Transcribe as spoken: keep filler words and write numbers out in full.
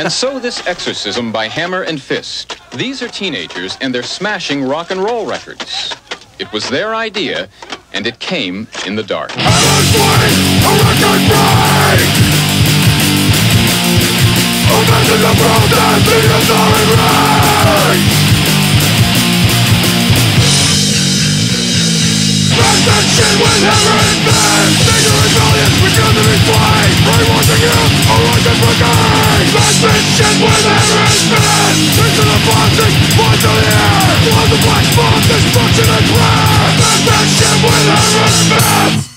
And so this exorcism by hammer and fist. These are teenagers, and they're smashing rock and roll records. It was their idea, and it came in the dark. I was playing a record break. Imagine the world as the adoring race. Smash that shit with hammer and fist. Make a rebellion, we come to be slain. Brainwashing you, a righteous brigade. Smash that shit with hammer and fist. Into the plastic, fly to the air. Blow the black smoke, destruction and prayer. Smash that shit with hammer and fist.